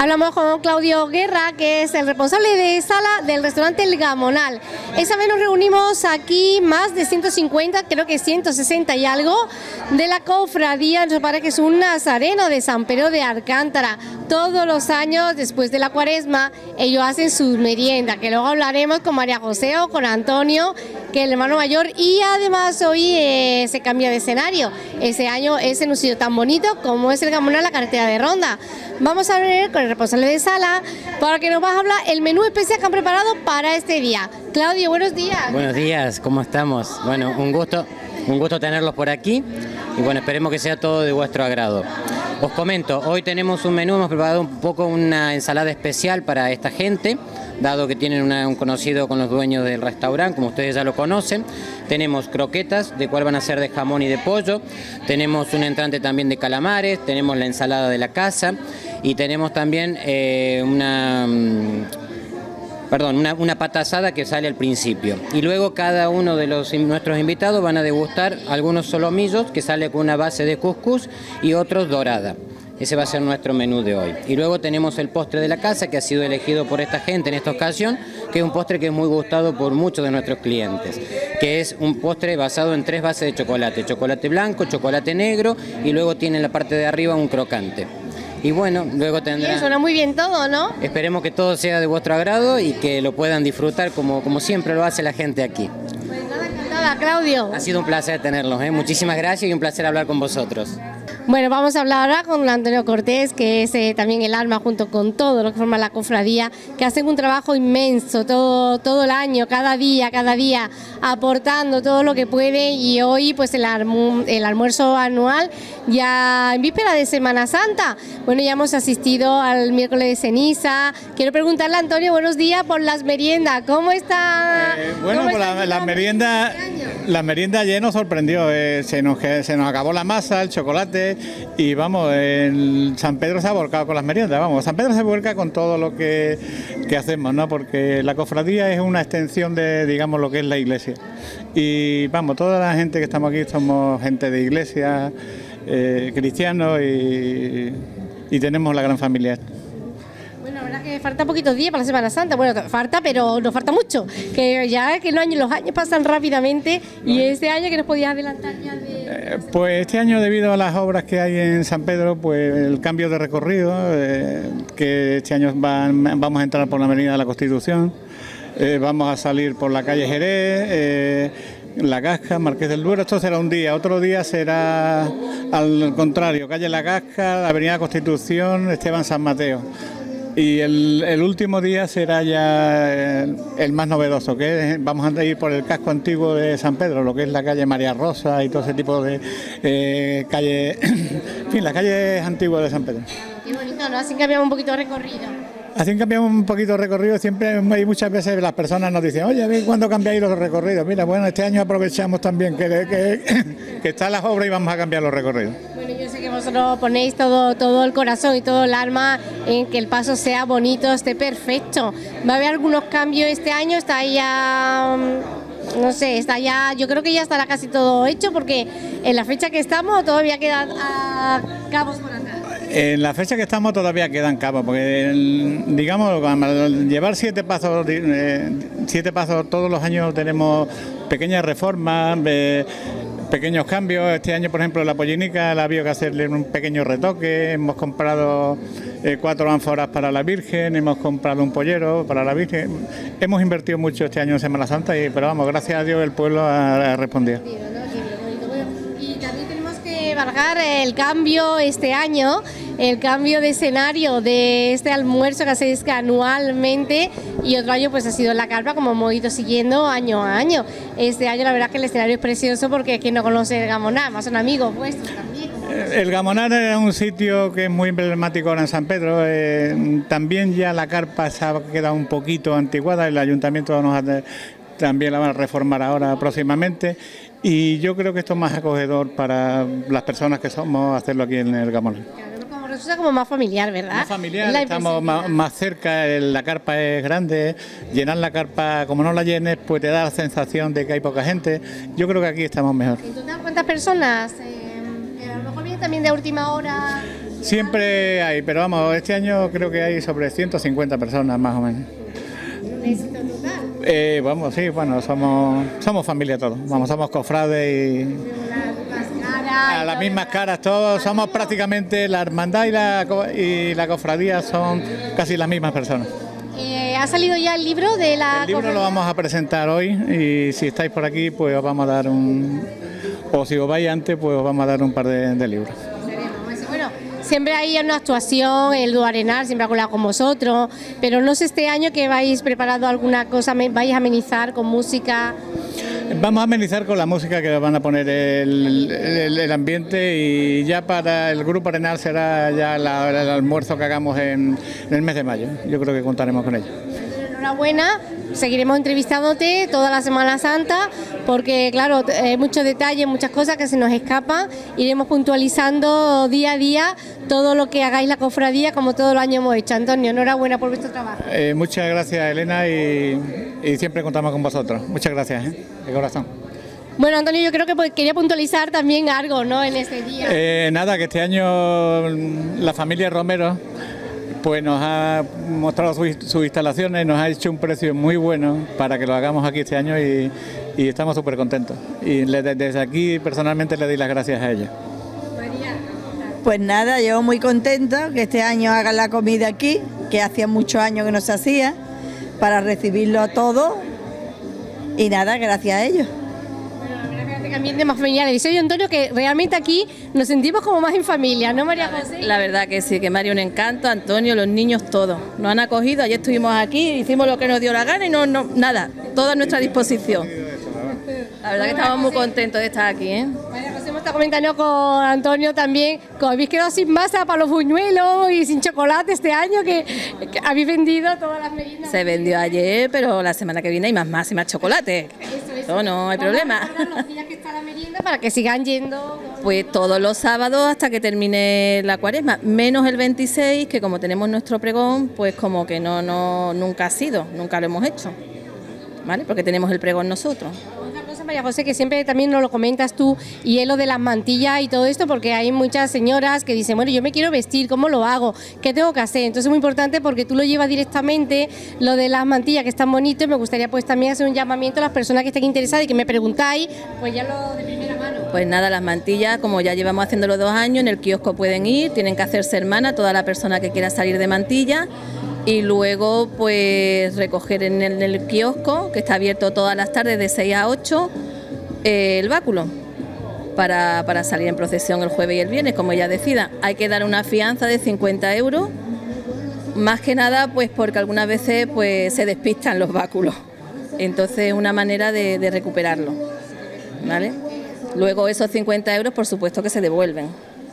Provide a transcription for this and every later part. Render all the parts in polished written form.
Hablamos con Claudio Guerra, que es el responsable de sala del restaurante El Gamonal. Esa vez nos reunimos aquí más de 150, creo que 160 y algo, de la cofradía, nos parece que es un nazareno de San Pedro de Alcántara. Todos los años, después de la Cuaresma, ellos hacen sus meriendas, que luego hablaremos con María José o con Antonio, que es el hermano mayor, y además hoy se cambia de escenario. Ese año es en un sitio tan bonito como es El Gamonal, la carretera de Ronda. Vamos a ver con el responsable de sala para que nos va a hablar el menú especial que han preparado para este día. Claudio, buenos días. Buenos días, ¿cómo estamos? Bueno, un gusto tenerlos por aquí y bueno, esperemos que sea todo de vuestro agrado. Os comento, hoy tenemos un menú, hemos preparado un poco una ensalada especial para esta gente, dado que tienen un conocido con los dueños del restaurante, como ustedes ya lo conocen. Tenemos croquetas, de cual van a ser de jamón y de pollo, tenemos un entrante también de calamares, tenemos la ensalada de la casa y tenemos también una pata asada que sale al principio. Y luego cada uno de nuestros invitados van a degustar algunos solomillos que sale con una base de cuscús y otros dorada. Ese va a ser nuestro menú de hoy. Y luego tenemos el postre de la casa que ha sido elegido por esta gente en esta ocasión, que es un postre que es muy gustado por muchos de nuestros clientes, que es un postre basado en 3 bases de chocolate: chocolate blanco, chocolate negro y luego tiene en la parte de arriba un crocante. Y bueno, luego tendrán... Suena muy bien todo, ¿no? Esperemos que todo sea de vuestro agrado y que lo puedan disfrutar como siempre lo hace la gente aquí. Pues nada, encantada, Claudio. Ha sido un placer tenerlos, ¿eh? Muchísimas gracias y un placer hablar con vosotros. Bueno, vamos a hablar ahora con Antonio Cortés, que es también el alma junto con todo lo que forma la cofradía, que hacen un trabajo inmenso todo el año, cada día, aportando todo lo que puede, y hoy pues el almuerzo anual ya en víspera de Semana Santa. Bueno, ya hemos asistido al miércoles de ceniza. Quiero preguntarle a Antonio, buenos días, por las meriendas, ¿cómo está? Bueno, pues la merienda ayer nos sorprendió, se nos acabó la masa, el chocolate. Y vamos, San Pedro se ha volcado con las meriendas, vamos, San Pedro se vuelca con todo lo que hacemos, ¿no? Porque la cofradía es una extensión de, digamos, lo que es la iglesia. Y vamos, toda la gente que estamos aquí somos gente de iglesia, cristianos y tenemos la gran familia. Bueno, la verdad que falta poquitos días para la Semana Santa. Bueno, falta, pero nos falta mucho. Que ya que los años pasan rápidamente y este año que nos podías adelantar ya de... Pues este año, debido a las obras que hay en San Pedro, pues el cambio de recorrido, que este año vamos a entrar por la Avenida de la Constitución, vamos a salir por la calle Jerez, La Casca, Marqués del Duero. Esto será un día, otro día será al contrario, calle La Casca, Avenida Constitución, Esteban San Mateo. Y el último día será ya el más novedoso, que es, vamos a ir por el casco antiguo de San Pedro, lo que es la calle María Rosa y todo ese tipo de calle, en fin, las calles antiguas de San Pedro. Qué bonito, ¿no? Así cambiamos un poquito de recorrido. Así cambiamos un poquito de recorrido, siempre hay muchas veces las personas nos dicen, oye, a ver cuándo cambiáis los recorridos. Mira, bueno, este año aprovechamos también que están las obras y vamos a cambiar los recorridos. Bueno, yo sé que vosotros ponéis todo el corazón y todo el alma en que el paso sea bonito, esté perfecto. ¿Va a haber algunos cambios este año? ¿Está ya...? No sé, está ya, yo creo que ya estará casi todo hecho, porque en la fecha que estamos todavía quedan cabos por atrás. En la fecha que estamos todavía quedan cabos, porque digamos, al llevar 7 pasos todos los años tenemos pequeñas reformas, pequeños cambios. Este año, por ejemplo, la pollinica la había que hacerle un pequeño retoque. Hemos comprado 4 ánforas para la Virgen, hemos comprado un pollero para la Virgen. Hemos invertido mucho este año en Semana Santa, pero vamos, gracias a Dios el pueblo ha respondido. Y también tenemos que valgar el cambio este año, el cambio de escenario de este almuerzo que hacéis anualmente, y otro año pues ha sido la carpa, como hemos ido siguiendo año a año. Este año la verdad que el escenario es precioso, porque quien no conoce el Gamonal, más son amigos vuestros también. El Gamonal es un sitio que es muy emblemático ahora en San Pedro. También ya la carpa se ha quedado un poquito anticuada, el ayuntamiento también la van a reformar ahora próximamente, y yo creo que esto es más acogedor para las personas que somos hacerlo aquí en el Gamonal. Resulta como más familiar, ¿verdad? Más familiar, estamos más cerca, la carpa es grande, llenar la carpa, como no la llenes, pues te da la sensación de que hay poca gente. Yo creo que aquí estamos mejor. ¿En total cuántas personas? A lo mejor vienen también de última hora. Siempre hay, pero vamos, este año creo que hay sobre 150 personas más o menos. Vamos, sí, bueno, somos familia todos, vamos, somos cofrades y a las mismas caras todos, somos prácticamente la hermandad y la cofradía son casi las mismas personas. ¿Ha salido ya el libro de la El libro cofradía? lo vamos a presentar hoy y si estáis por aquí pues os vamos a dar o si os vais antes pues os vamos a dar un par de libros. Bueno, siempre hay una actuación, el Dúo Arenal siempre ha colado con vosotros, pero no sé este año que vais preparado alguna cosa, vais a amenizar con música. Vamos a amenizar con la música que van a poner el ambiente y ya para el Grupo Arenal será ya el almuerzo que hagamos en el mes de mayo. Yo creo que contaremos con ello. Enhorabuena, seguiremos entrevistándote toda la Semana Santa porque claro, muchos detalles, muchas cosas que se nos escapan, iremos puntualizando día a día todo lo que hagáis la cofradía como todo el año hemos hecho. Antonio, enhorabuena por vuestro trabajo. Muchas gracias Elena y siempre contamos con vosotros. Muchas gracias, de corazón. Bueno, Antonio, yo creo que quería puntualizar también algo, ¿no?, en este día. Nada, que este año la familia Romero pues nos ha mostrado sus instalaciones, nos ha hecho un precio muy bueno para que lo hagamos aquí este año y estamos súper contentos. Y desde aquí personalmente le doy las gracias a ella. Pues nada, yo muy contenta que este año hagan la comida aquí, que hacía muchos años que no se hacía, para recibirlo a todos y nada, gracias a ellos. Ambiente más familiar. Dice yo, Antonio, que realmente aquí nos sentimos como más en familia, ¿no, María José? La verdad que sí, que María un encanto, Antonio, los niños, todos. Nos han acogido, ayer estuvimos aquí, hicimos lo que nos dio la gana y nada, todo a nuestra disposición. La verdad que estamos muy contentos de estar aquí, ¿eh? María José me está comentando con Antonio también, que habéis quedado sin masa para los buñuelos y sin chocolate este año, que habéis vendido todas las meriendas. Se vendió ayer, pero la semana que viene hay más y más chocolate. Eso no hay problema. Los días que está la merienda para que sigan yendo. Pues todos los sábados hasta que termine la cuaresma, menos el 26, que como tenemos nuestro pregón, pues como que nunca ha sido, nunca lo hemos hecho, ¿vale? Porque tenemos el pregón nosotros. María José, que siempre también nos lo comentas tú, y es lo de las mantillas y todo esto, porque hay muchas señoras que dicen, bueno, yo me quiero vestir, ¿cómo lo hago? ¿Qué tengo que hacer? Entonces es muy importante porque tú lo llevas directamente, lo de las mantillas, que es tan bonito, y me gustaría pues también hacer un llamamiento a las personas que estén interesadas y que me preguntáis, pues ya lo de primera mano. Pues nada, las mantillas, como ya llevamos haciéndolo 2 años, en el kiosco pueden ir, tienen que hacerse hermana, toda la persona que quiera salir de mantilla, y luego pues recoger en el kiosco, que está abierto todas las tardes de 6 a 8, el báculo para salir en procesión el jueves y el viernes, como ella decida. Hay que dar una fianza de 50 euros, más que nada pues porque algunas veces pues se despistan los báculos, entonces es una manera de recuperarlo, ¿vale? Luego esos 50 euros por supuesto que se devuelven.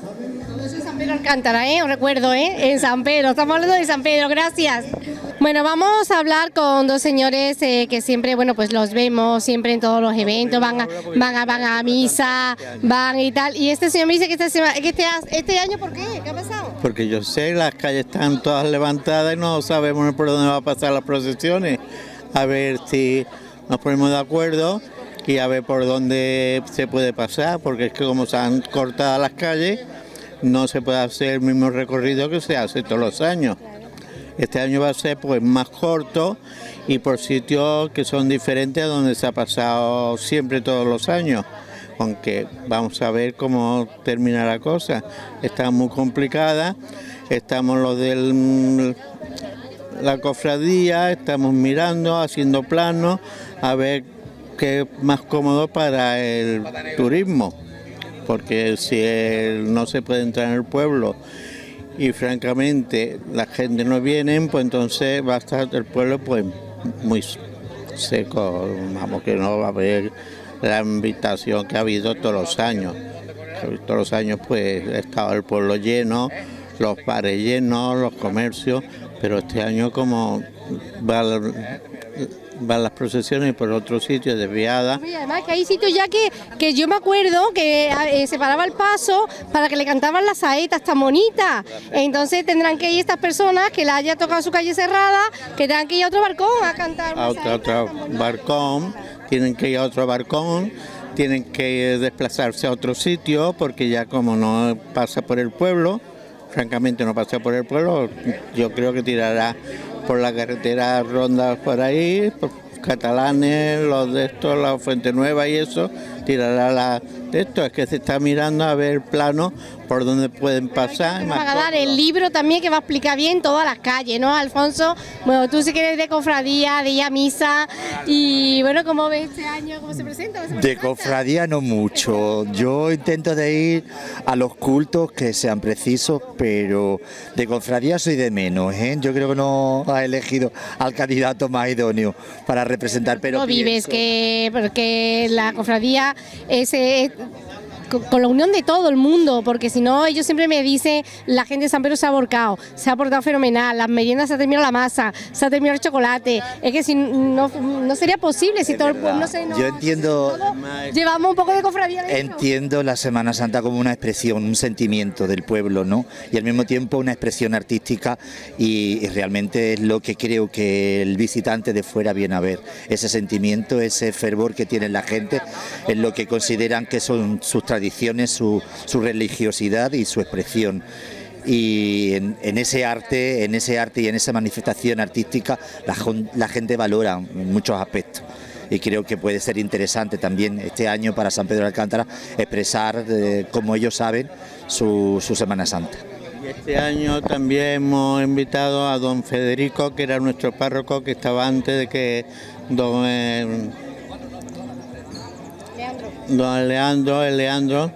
San Pedro Alcántara, os recuerdo, en San Pedro, estamos hablando de San Pedro, gracias. Bueno, vamos a hablar con 2 señores que siempre, bueno, pues los vemos siempre en todos los eventos, van a misa, van y tal, y este señor me dice que este año, ¿por qué? ¿Qué ha pasado? Porque yo sé, las calles están todas levantadas y no sabemos por dónde va a pasar las procesiones, a ver si nos ponemos de acuerdo y a ver por dónde se puede pasar, porque es que como se han cortado las calles, no se puede hacer el mismo recorrido que se hace todos los años. Este año va a ser pues más corto y por sitios que son diferentes a donde se ha pasado siempre todos los años. Aunque vamos a ver cómo termina la cosa. Está muy complicada, estamos los de la cofradía, estamos mirando, haciendo planos, a ver qué es más cómodo para el turismo. Porque si no se puede entrar en el pueblo y francamente la gente no viene, pues entonces va a estar el pueblo pues muy seco, vamos, que no va a haber la invitación que ha habido todos los años. Todos los años pues ha estado el pueblo lleno, los bares llenos, los comercios, pero este año como van las procesiones por otros sitios desviadas. Y además que hay sitios ya que yo me acuerdo que se paraba el paso para que le cantaban las saetas tan bonitas. Entonces tendrán que ir estas personas que la haya tocado su calle cerrada, que tengan que ir a otro barcón a cantar. A otro barcón, tienen que ir a otro barcón, tienen que desplazarse a otro sitio porque ya como no pasa por el pueblo, francamente no pasea por el pueblo, yo creo que tirará por la carretera rondas por ahí, por Catalanes, los de estos, la Fuente Nueva y eso, tirará la de esto, es que se está mirando a ver plano por donde pueden pasar. Nos va a dar el libro también que va a explicar bien todas las calles, ¿no, Alfonso? Bueno, tú sí que eres de cofradía, de ir a misa, y bueno, ¿cómo ves este año, cómo se presenta? De cofradía no mucho, yo intento de ir a los cultos que sean precisos, pero de cofradía soy de menos, ¿eh? Yo creo que no ha elegido al candidato más idóneo para representar, pero no vives que porque la cofradía es con la unión de todo el mundo, porque si no, ellos siempre me dicen, la gente de San Pedro se ha volcado, se ha portado fenomenal, las meriendas se ha terminado la masa, se ha terminado el chocolate, es que si no sería posible, si todo el pueblo yo entiendo, llevamos un poco de cofradía dentro. Entiendo la Semana Santa como una expresión, un sentimiento del pueblo, ¿no? Y al mismo tiempo una expresión artística y realmente es lo que creo que el visitante de fuera viene a ver, ese sentimiento, ese fervor que tiene la gente, es lo que consideran que son sus tradiciones, su religiosidad y su expresión. Y en ese arte y en esa manifestación artística la gente valora muchos aspectos. Y creo que puede ser interesante también este año para San Pedro de Alcántara expresar, como ellos saben, su Semana Santa. Y este año también hemos invitado a don Federico, que era nuestro párroco, que estaba antes de que don Leandro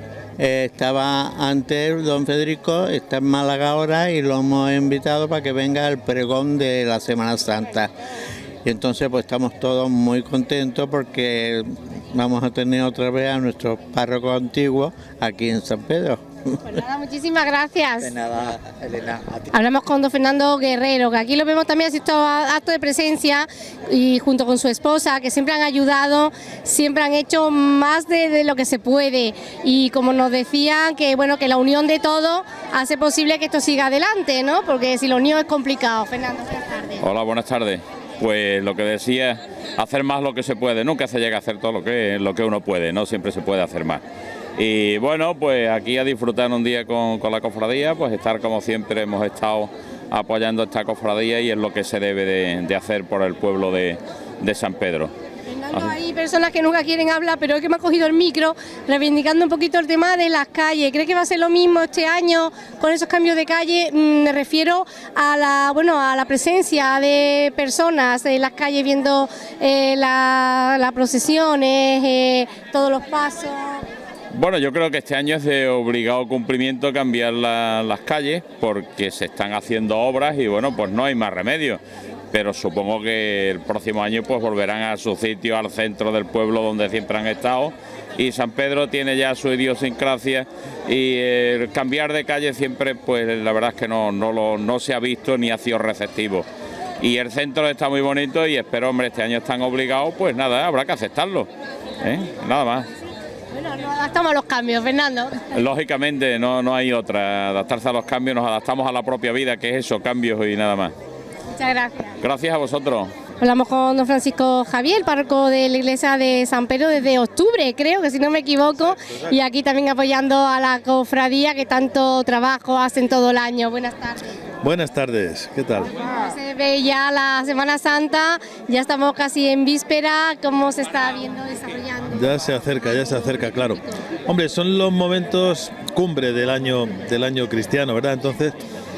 estaba antes, don Federico está en Málaga ahora y lo hemos invitado para que venga al pregón de la Semana Santa. Y entonces pues estamos todos muy contentos porque vamos a tener otra vez a nuestro párroco antiguo aquí en San Pedro. Pues nada, muchísimas gracias. De nada, Elena. Hablamos con don Fernando Guerrero, que aquí lo vemos también asistido a actos de presencia y junto con su esposa, que siempre han ayudado, siempre han hecho más de lo que se puede. Y como nos decían, que bueno, que la unión de todo hace posible que esto siga adelante, ¿no? Porque si la unión es complicado. Fernando, buenas tardes. Hola, buenas tardes. Pues lo que decía, hacer más lo que se puede, nunca se llega a hacer todo lo que uno puede, no siempre se puede hacer más. Y bueno, pues aquí a disfrutar un día con la cofradía, pues estar como siempre hemos estado apoyando esta cofradía y es lo que se debe de hacer por el pueblo de San Pedro. Fernando, hay personas que nunca quieren hablar, pero es que me ha cogido el micro reivindicando un poquito el tema de las calles. ¿Cree que va a ser lo mismo este año con esos cambios de calle? Me refiero a la presencia de personas en las calles viendo las procesiones, todos los pasos. Bueno, yo creo que este año es de obligado cumplimiento cambiar las calles porque se están haciendo obras y bueno, pues no hay más remedio. Pero supongo que el próximo año pues volverán a su sitio, al centro del pueblo donde siempre han estado. Y San Pedro tiene ya su idiosincrasia y cambiar de calle siempre, pues la verdad es que no se ha visto ni ha sido receptivo. Y el centro está muy bonito y espero, hombre, este año están obligados, pues nada, habrá que aceptarlo, nada más. Bueno, nos adaptamos a los cambios, Fernando. Lógicamente, no hay otra. Adaptarse a los cambios, nos adaptamos a la propia vida, que es eso, cambios y nada más. Muchas gracias. Gracias a vosotros. Hablamos con don Francisco Javier, párroco de la iglesia de San Pedro desde octubre, creo que si no me equivoco, y aquí también apoyando a la cofradía que tanto trabajo hacen todo el año. Buenas tardes. Buenas tardes, ¿qué tal? Se ve ya la Semana Santa, ya estamos casi en víspera, ¿cómo se está viendo desarrollando? Ya se acerca, claro. Hombre, son los momentos cumbre del año cristiano, ¿verdad? Entonces,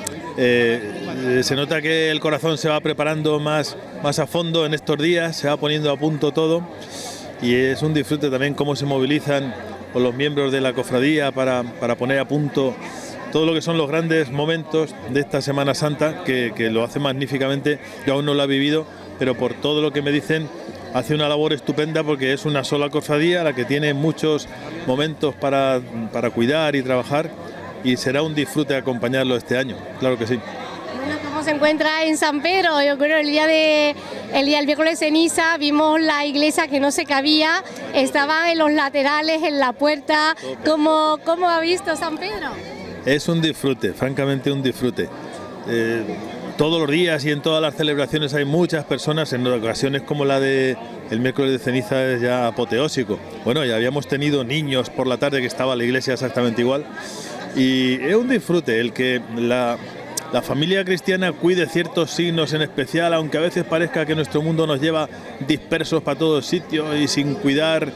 se nota que el corazón se va preparando más a fondo en estos días, se va poniendo a punto todo y es un disfrute también cómo se movilizan con los miembros de la cofradía para poner a punto todo lo que son los grandes momentos de esta Semana Santa, que lo hace magníficamente. Yo aún no lo he vivido, pero por todo lo que me dicen, hace una labor estupenda porque es una sola cofradía la que tiene muchos momentos para cuidar y trabajar y será un disfrute acompañarlo este año, claro que sí. Bueno, ¿cómo se encuentra en San Pedro? Yo creo el día del miércoles de ceniza vimos la iglesia que no se cabía, estaban en los laterales, en la puerta. ¿Cómo ha visto San Pedro? Es un disfrute, francamente un disfrute. Todos los días y en todas las celebraciones hay muchas personas, en ocasiones como la de el miércoles de ceniza es ya apoteósico. Bueno, ya habíamos tenido niños por la tarde que estaba la iglesia exactamente igual Y es un disfrute el que la familia cristiana cuide ciertos signos en especial, aunque a veces parezca que nuestro mundo nos lleva dispersos para todos sitios y sin cuidar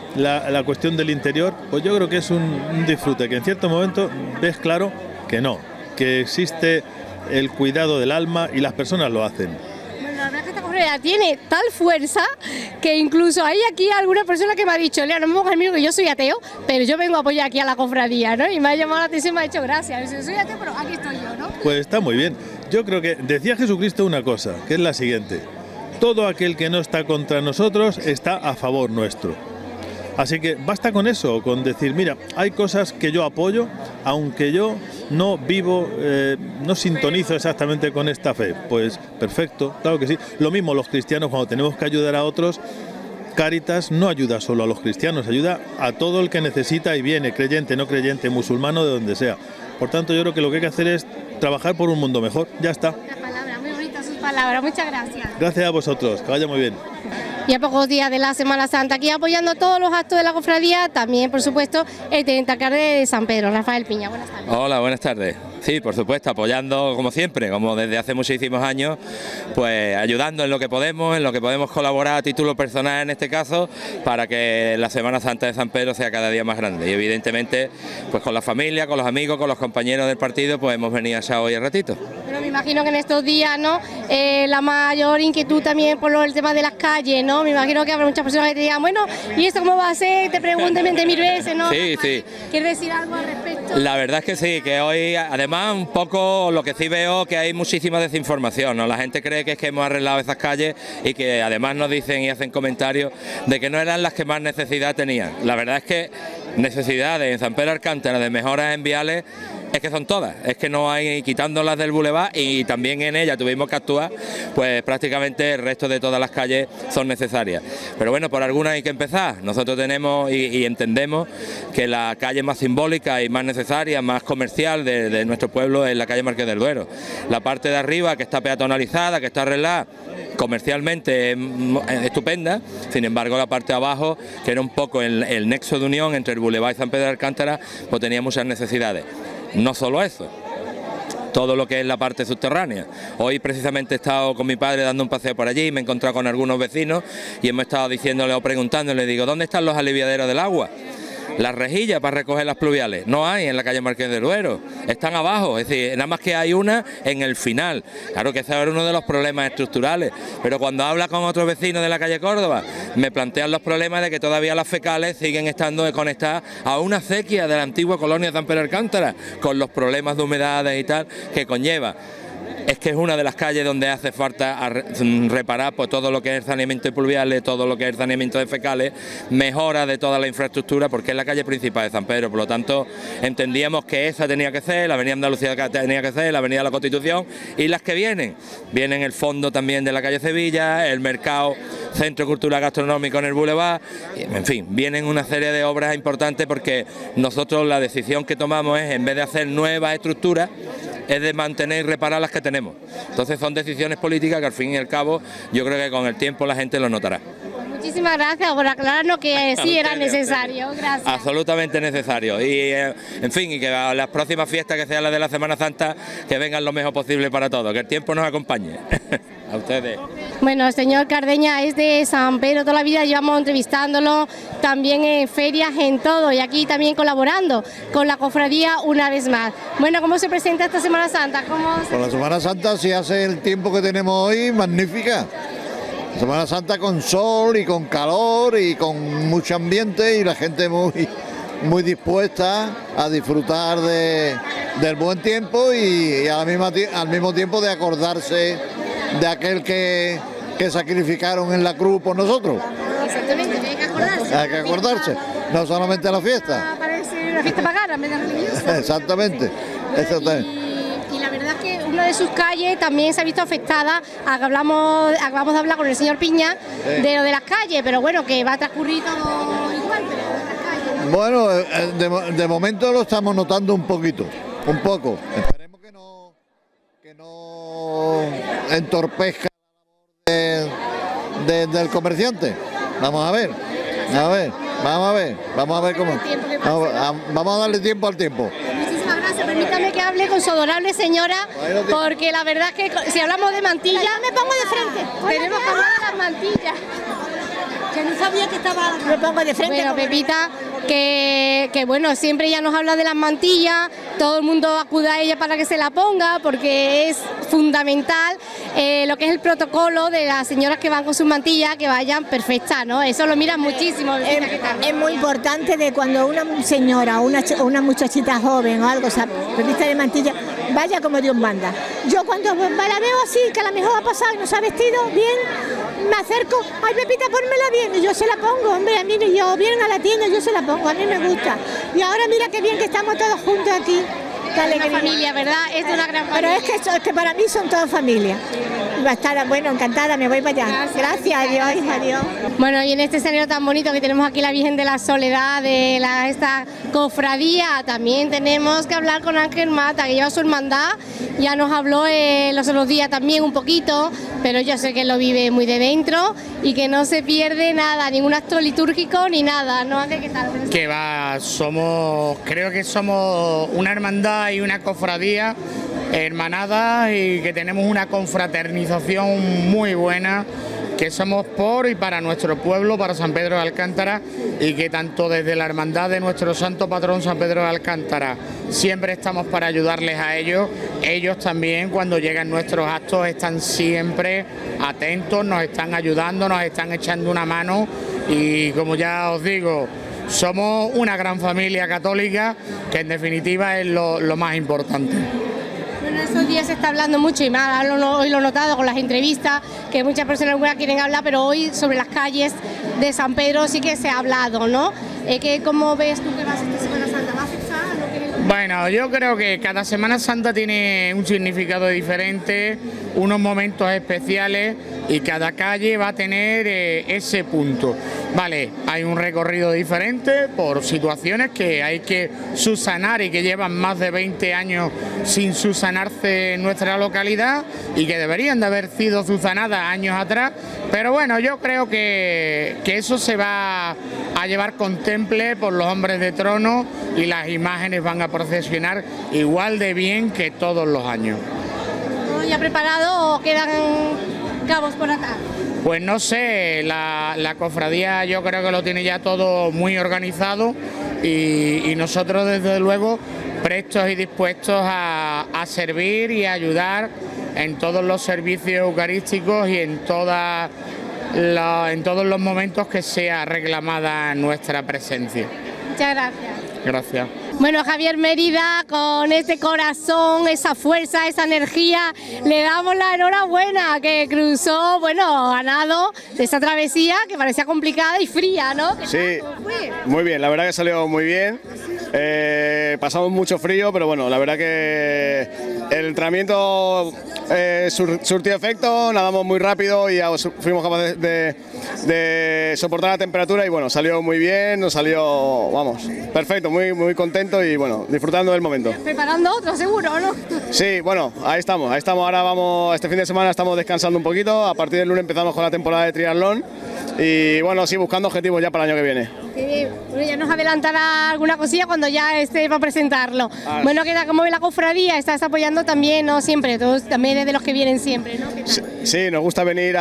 la cuestión del interior, pues yo creo que es un disfrute, que en cierto momento ves claro que no, que existe el cuidado del alma y las personas lo hacen. Bueno, la verdad es que esta cofradía tiene tal fuerza que incluso hay aquí alguna persona que me ha dicho, Lea, no me pongas conmigo que yo soy ateo, pero yo vengo a apoyar aquí a la cofradía, ¿no? Y me ha llamado la atención y me ha dicho gracias. Yo soy ateo, pero aquí estoy yo, ¿no? Pues está muy bien. Yo creo que decía Jesucristo una cosa, que es la siguiente: todo aquel que no está contra nosotros está a favor nuestro. Así que basta con eso, con decir, mira, hay cosas que yo apoyo, aunque yo no vivo, no sintonizo exactamente con esta fe. Pues perfecto, claro que sí. Lo mismo los cristianos, cuando tenemos que ayudar a otros, Cáritas no ayuda solo a los cristianos, ayuda a todo el que necesita y viene, creyente, no creyente, musulmano, de donde sea. Por tanto, yo creo que lo que hay que hacer es trabajar por un mundo mejor. Ya está. Las palabras, muy bonitas sus palabras, muchas gracias. Gracias a vosotros, que vaya muy bien. Y a pocos días de la Semana Santa, aquí apoyando todos los actos de la cofradía, también, por supuesto, el teniente alcalde de San Pedro, Rafael Piña. Buenas tardes. Hola, buenas tardes. Sí, por supuesto, apoyando como siempre, como desde hace muchísimos años, pues ayudando en lo que podemos colaborar a título personal en este caso, para que la Semana Santa de San Pedro sea cada día más grande. Y evidentemente, pues con la familia, con los amigos, con los compañeros del partido, pues hemos venido a hoy el ratito. Pero me imagino que en estos días, ¿no? La mayor inquietud también por el tema de las calles, ¿no? Me imagino que habrá muchas personas que te digan, bueno, ¿y esto cómo va a ser? Te pregunten 20.000 veces, ¿no? Sí, sí. ¿Quieres decir algo al respecto? La verdad es que sí, que hoy, además, un poco lo que sí veo que hay muchísima desinformación, ¿no? La gente cree que es que hemos arreglado esas calles y que además nos dicen y hacen comentarios de que no eran las que más necesidad tenían. La verdad es que necesidades en San Pedro de Alcántara de mejoras en viales es que son todas, es que no hay, quitándolas del bulevar, y también en ella tuvimos que actuar, pues prácticamente el resto de todas las calles son necesarias. Pero bueno, por algunas hay que empezar. Nosotros tenemos y entendemos que la calle más simbólica y más necesaria, más comercial de nuestro pueblo es la calle Marqués del Duero. La parte de arriba, que está peatonalizada, que está arreglada, comercialmente es estupenda. Sin embargo, la parte de abajo, que era un poco el nexo de unión entre el bulevar y San Pedro de Alcántara, pues tenía muchas necesidades. No solo eso, todo lo que es la parte subterránea. Hoy precisamente he estado con mi padre dando un paseo por allí y me he encontrado con algunos vecinos y hemos estado diciéndole o preguntándole, digo, ¿dónde están los aliviaderos del agua? Las rejillas para recoger las pluviales no hay en la calle Marqués del Duero, están abajo, es decir, nada más que hay una en el final. Claro que ese era uno de los problemas estructurales, pero cuando habla con otros vecinos de la calle Córdoba, me plantean los problemas de que todavía las fecales siguen estando conectadas a una acequia de la antigua colonia de San Pedro de Alcántara, con los problemas de humedades y tal que conlleva. Es que es una de las calles donde hace falta reparar pues, todo lo que es el saneamiento de pluviales, todo lo que es el saneamiento de fecales, mejora de toda la infraestructura, porque es la calle principal de San Pedro. Por lo tanto, entendíamos que esa tenía que ser, la avenida Andalucía tenía que ser, la avenida de la Constitución, y las que vienen el fondo también de la calle Sevilla, el mercado, centro cultural gastronómico en el Boulevard, en fin, vienen una serie de obras importantes, porque nosotros la decisión que tomamos es, en vez de hacer nuevas estructuras, es de mantener y reparar las que tenemos. Entonces son decisiones políticas que al fin y al cabo yo creo que con el tiempo la gente lo notará. Muchísimas gracias por aclararnos que sí era necesario. Gracias. Absolutamente necesario. Y en fin, y que a las próximas fiestas, que sean las de la Semana Santa, que vengan lo mejor posible para todos, que el tiempo nos acompañe. A ustedes. Bueno, el señor Cardeña es de San Pedro toda la vida, llevamos entrevistándolo también en ferias, en todo, y aquí también colaborando con la cofradía una vez más. Bueno, ¿cómo se presenta esta Semana Santa? Con la Semana Santa, si hace el tiempo que tenemos hoy, magnífica. Semana Santa con sol y con calor y con mucho ambiente, y la gente muy dispuesta a disfrutar del buen tiempo y al mismo tiempo de acordarse de aquel que sacrificaron en la cruz por nosotros. Exactamente, hay que acordarse. Hay que acordarse, no solamente la fiesta. Parece una fiesta pagana, en vez de religiosa. Exactamente, exactamente. Y la verdad es que una de sus calles también se ha visto afectada. Acabamos de hablar con el señor Piña de lo de las calles, pero bueno, que va a transcurrir todo igual, pero de las calles, ¿no? Bueno, de momento lo estamos notando un poquito, un poco. Esperemos que no entorpezca del comerciante. Vamos a ver cómo. Vamos a darle tiempo al tiempo. Muchísimas Además, permítame que hable con su adorable señora, porque la verdad es que si hablamos de mantilla, me pongo de frente. Tenemos que hablar de las mantillas. Que no sabía que estaba... Me pongo de frente. Bueno, Pepita, que bueno, siempre ella nos habla de las mantillas, todo el mundo acude a ella para que se la ponga, porque es fundamental lo que es el protocolo de las señoras que van con sus mantillas, que vayan perfectas, ¿no? Eso lo miran muchísimo. Es muy importante de cuando una señora o una muchachita joven o algo, revista de mantilla, vaya como Dios manda. Yo cuando la veo así, que a lo mejor ha pasado y no se ha vestido bien, me acerco, ay Pepita, pónmela bien, y yo se la pongo, hombre, a mí yo vienen a la tienda, yo se la pongo, a mí me gusta. Y ahora mira qué bien que estamos todos juntos aquí. Es una familia, ¿verdad? Es de una gran familia. Pero es que para mí son todas familias. Va a estar, bueno, encantada, me voy para allá. Gracias, adiós, adiós. Bueno, y en este escenario tan bonito que tenemos aquí la Virgen de la Soledad, de esta cofradía, también tenemos que hablar con Ángel Mata, que lleva su hermandad, ya nos habló los otros días también un poquito, pero yo sé que él lo vive muy de dentro y que no se pierde nada, ningún acto litúrgico ni nada, ¿no, Ángel? ¿Qué tal? Que va, creo que somos una hermandad y una cofradía hermanadas y que tenemos una confraternización muy buena, que somos por y para nuestro pueblo, para San Pedro de Alcántara, y que tanto desde la hermandad de nuestro santo patrón San Pedro de Alcántara siempre estamos para ayudarles a ellos. Ellos también, cuando llegan nuestros actos, están siempre atentos, nos están ayudando, nos están echando una mano, y como ya os digo, somos una gran familia católica, que en definitiva es lo más importante. Bueno, estos días se está hablando mucho, y más hoy lo he notado con las entrevistas, que muchas personas quieren hablar, pero hoy sobre las calles de San Pedro sí que se ha hablado, ¿no? ¿Cómo ves tú que vas esta Semana Santa? ¿Vas a usar lo que es? Bueno, yo creo que cada Semana Santa tiene un significado diferente, unos momentos especiales, y cada calle va a tener ese punto. Vale, hay un recorrido diferente por situaciones que hay que subsanar y que llevan más de 20 años sin subsanarse en nuestra localidad y que deberían de haber sido subsanadas años atrás, pero bueno, yo creo que eso se va a llevar con temple por los hombres de trono, y las imágenes van a procesionar igual de bien que todos los años. ¿Todo ya preparado o quedan cabos por atrás? Pues no sé, la cofradía yo creo que lo tiene ya todo muy organizado, y nosotros desde luego prestos y dispuestos a servir y a ayudar en todos los servicios eucarísticos y en todos los momentos que sea reclamada nuestra presencia. Muchas gracias. Gracias. Bueno, Javier Mérida, con ese corazón, esa fuerza, esa energía, le damos la enhorabuena, que cruzó, bueno, a nado de esa travesía que parecía complicada y fría, ¿no? Sí, muy bien, la verdad que salió muy bien. Pasamos mucho frío, pero bueno, la verdad que el entrenamiento surtió efecto, nadamos muy rápido y fuimos capaces de soportar la temperatura, y bueno, salió muy bien, nos salió, vamos, perfecto, muy contento y bueno, disfrutando del momento. Preparando otro seguro, ¿no? Sí, bueno, ahí estamos, ahora vamos, este fin de semana estamos descansando un poquito, a partir del lunes empezamos con la temporada de triatlón y bueno, sí, buscando objetivos ya para el año que viene. Qué bien. Bueno, ya nos adelantará alguna cosilla cuando ya esté para presentarlo. Bueno, ¿cómo ve la cofradía? Estás apoyando también, ¿no? Siempre, todos también es de los que vienen siempre, ¿no? Sí, nos gusta venir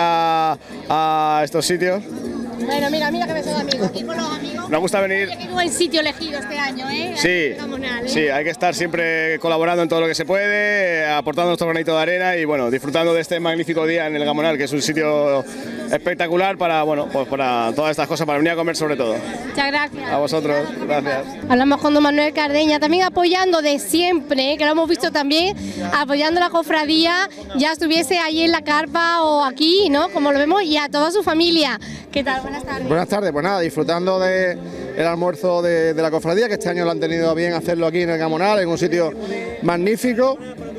a estos sitios. Bueno, mira que me son amigos. Aquí con los amigos. Nos gusta venir. Qué buen sitio elegido este año, ¿eh? Sí, hay que estar siempre colaborando en todo lo que se puede, aportando nuestro granito de arena y bueno, disfrutando de este magnífico día en el Gamonal, que es un sitio espectacular para, bueno, pues para todas estas cosas, para venir a comer sobre todo. Muchas gracias. A vosotros, gracias. Hablamos con don Manuel Cardeña, también apoyando de siempre, que lo hemos visto también, apoyando la cofradía, ya estuviese ahí en la carpa o aquí, ¿no? Como lo vemos, y a toda su familia. ¿Qué tal? Buenas tardes. Buenas tardes, pues nada, disfrutando del almuerzo de la cofradía, que este año lo han tenido a bien hacerlo aquí en el Gamonal, en un sitio magnífico.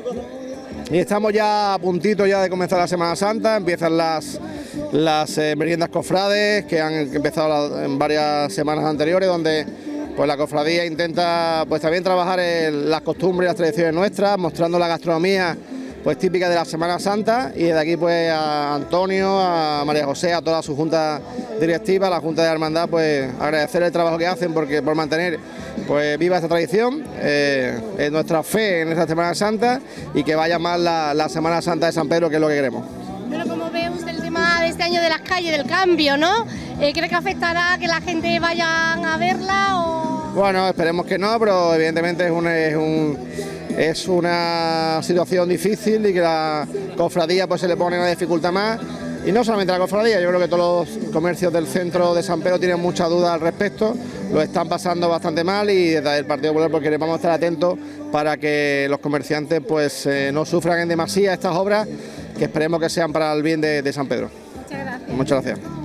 Y estamos ya a puntito ya de comenzar la Semana Santa, empiezan las meriendas cofrades que han empezado en varias semanas anteriores, donde pues la cofradía intenta pues también trabajar en las costumbres y las tradiciones nuestras, mostrando la gastronomía pues típica de la Semana Santa, y de aquí pues a Antonio, a María José, a toda su junta directiva, a la Junta de Hermandad, pues agradecer el trabajo que hacen por mantener pues viva esta tradición, nuestra fe en esta Semana Santa y que vaya más la Semana Santa de San Pedro, que es lo que queremos. Bueno, como ve usted el tema de este año de las calles, del cambio, ¿no? ¿Cree que afectará que la gente vaya a verla o...? Bueno, esperemos que no, pero evidentemente es una situación difícil y que la cofradía pues se le pone una dificultad más. Y no solamente la cofradía, yo creo que todos los comercios del centro de San Pedro tienen mucha duda al respecto, lo están pasando bastante mal y desde el Partido Popular pues vamos a estar atentos para que los comerciantes pues no sufran en demasía estas obras, que esperemos que sean para el bien de San Pedro. Muchas gracias. Muchas gracias.